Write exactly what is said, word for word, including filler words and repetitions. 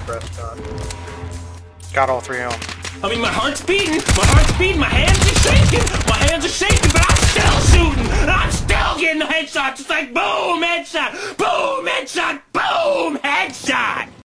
breath shot. Got all three of them. I mean, my heart's beating, my heart's beating, my hands are shaking, my hands are shaking, but I'm still shooting, I'm still getting headshots. It's like boom, headshot, boom, headshot, boom, headshot.